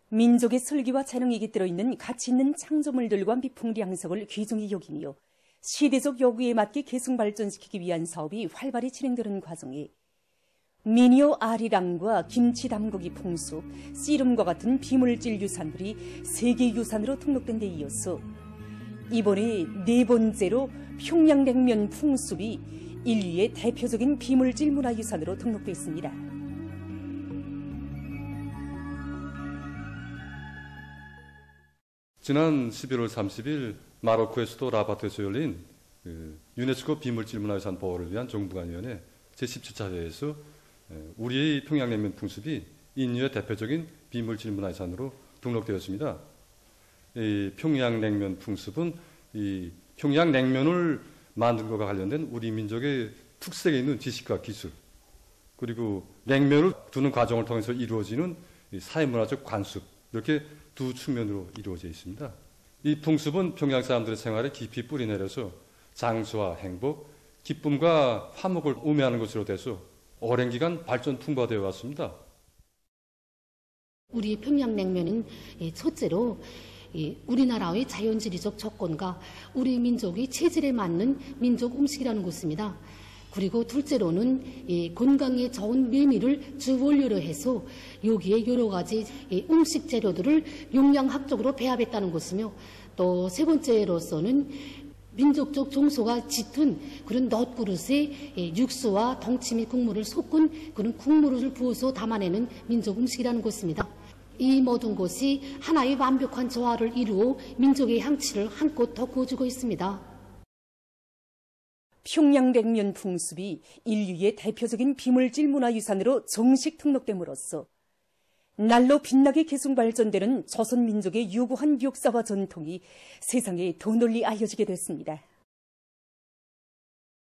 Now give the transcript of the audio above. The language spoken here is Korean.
민족의 슬기와 재능이 깃들어 있는 가치 있는 창조물들과 미풍량석을 귀중히 여기며 시대적 요구에 맞게 계승 발전시키기 위한 사업이 활발히 진행되는 과정에 미니어 아리랑과 김치 담그기 풍습, 씨름과 같은 비물질 유산들이 세계유산으로 등록된 데 이어서 이번에 네 번째로 평양냉면 풍습이 인류의 대표적인 비물질 문화유산으로 등록됐습니다. 지난 11월 30일 마로코의 수도 라바트에서 열린 유네스코 비물질문화유산 보호를 위한 정부간위원회 제17차 회의에서 우리의 평양냉면 풍습이 인류의 대표적인 비물질문화유산으로 등록되었습니다. 이 평양냉면 풍습은 이 평양냉면을 만든 것과 관련된 우리 민족의 특색에 있는 지식과 기술, 그리고 냉면을 두는 과정을 통해서 이루어지는 사회문화적 관습, 이렇게 두 측면으로 이루어져 있습니다. 이 풍습은 평양 사람들의 생활에 깊이 뿌리내려서 장수와 행복, 기쁨과 화목을 의미하는 것으로 돼서 오랜 기간 발전 풍부화되어 왔습니다. 우리 평양냉면은 첫째로 우리나라의 자연지리적 조건과 우리 민족의 체질에 맞는 민족 음식이라는 것입니다. 그리고 둘째로는 건강에 좋은 메밀을 주 원료로 해서 여기에 여러 가지 음식 재료들을 영양학적으로 배합했다는 것이며, 또 세 번째로서는 민족적 정서가 짙은 그런 넛그릇에 육수와 덩치미 국물을 섞은 그런 국물을 부어서 담아내는 민족 음식이라는 것입니다. 이 모든 것이 하나의 완벽한 조화를 이루어 민족의 향취를 한껏 돋구어주고 있습니다. 평양냉면 풍습이 인류의 대표적인 비물질 문화유산으로 정식 등록됨으로써 날로 빛나게 계속 발전되는 조선 민족의 유구한 역사와 전통이 세상에 더 널리 알려지게 됐습니다.